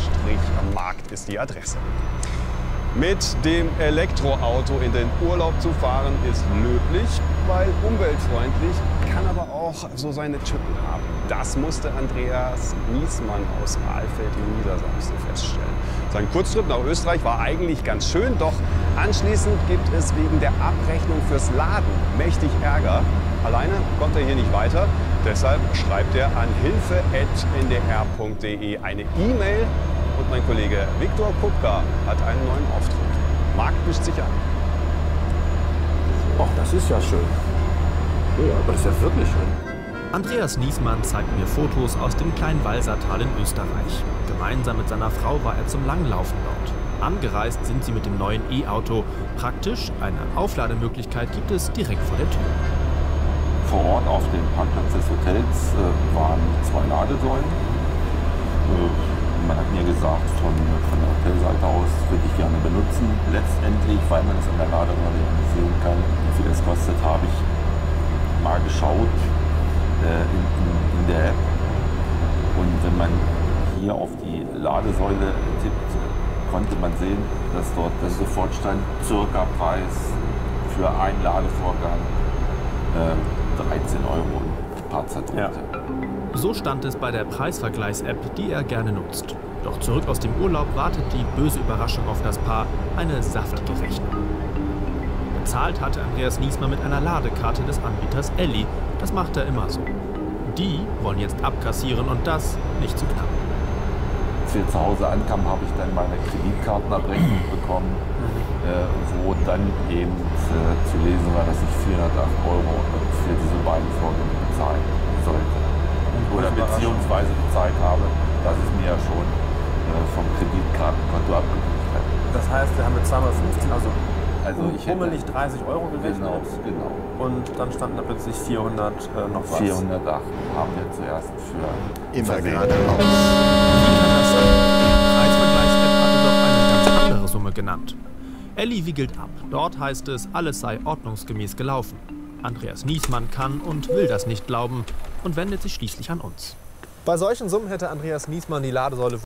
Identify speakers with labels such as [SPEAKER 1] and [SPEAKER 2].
[SPEAKER 1] markt ist die Adresse. Mit dem Elektroauto in den Urlaub zu fahren ist löblich, weil umweltfreundlich, kann aber auch so seine Tücken haben. Das musste Andreas Niesmann aus Alfeld in Niedersachsen feststellen. Sein Kurztrip nach Österreich war eigentlich ganz schön, doch anschließend gibt es wegen der Abrechnung fürs Laden mächtig Ärger. Alleine kommt er hier nicht weiter, deshalb schreibt er an hilfe@ndr.de eine E-Mail. Und mein Kollege Viktor Kupka hat einen neuen Auftritt. Marc mischt sich an.
[SPEAKER 2] Och, das ist ja schön. Ja, aber das ist ja wirklich schön.
[SPEAKER 3] Andreas Niesmann zeigt mir Fotos aus dem kleinen Walsertal in Österreich. Gemeinsam mit seiner Frau war er zum Langlaufen dort. Angereist sind sie mit dem neuen E-Auto. Praktisch, eine Auflademöglichkeit gibt es direkt vor der Tür.
[SPEAKER 4] Vor Ort auf dem Parkplatz des Hotels waren 2 Ladesäulen. Man hat mir gesagt, von der Hotelseite aus würde ich gerne benutzen. Letztendlich, weil man es an der Ladesäule sehen kann, wie viel das kostet, habe ich mal geschaut in der App. Und wenn man hier auf die Ladesäule tippt, konnte man sehen, dass dort sofort stand, circa Preis für einen Ladevorgang 13 € und ein paar Zerdrückte.
[SPEAKER 3] Ja. So stand es bei der Preisvergleichs-App, die er gerne nutzt. Doch zurück aus dem Urlaub wartet die böse Überraschung auf das Paar, eine saftige Rechnung. Bezahlt hatte Andreas Niesmann mit einer Ladekarte des Anbieters Elli. Das macht er immer so. Die wollen jetzt abkassieren und das nicht zu knapp.
[SPEAKER 4] Als wir zu Hause ankamen, habe ich dann meine Kreditkartenabrechnung bekommen, wo dann eben zu lesen war, dass ich 408 € für diese beiden Vorgänge bezahlen sollte. Oder beziehungsweise bezahlt habe, dass es mir ja schon vom Kreditkartenkonto abgebucht hat.
[SPEAKER 2] Das heißt, wir haben mit 215, also
[SPEAKER 4] ich
[SPEAKER 2] bummelig 30 € gerechnet.
[SPEAKER 4] Genau.
[SPEAKER 2] Und dann standen da plötzlich 400 noch was.
[SPEAKER 4] 408 haben wir zuerst für
[SPEAKER 5] immer
[SPEAKER 4] versehen.
[SPEAKER 5] geradeaus.
[SPEAKER 3] Wie kann das sein? Die Preisvergleichs-App hatte doch eine ganz andere Summe genannt. Elli wiegelt ab. Dort heißt es, alles sei ordnungsgemäß gelaufen. Andreas Niesmann kann und will das nicht glauben und wendet sich schließlich an uns.
[SPEAKER 2] Bei solchen Summen hätte Andreas Niesmann die Ladesäule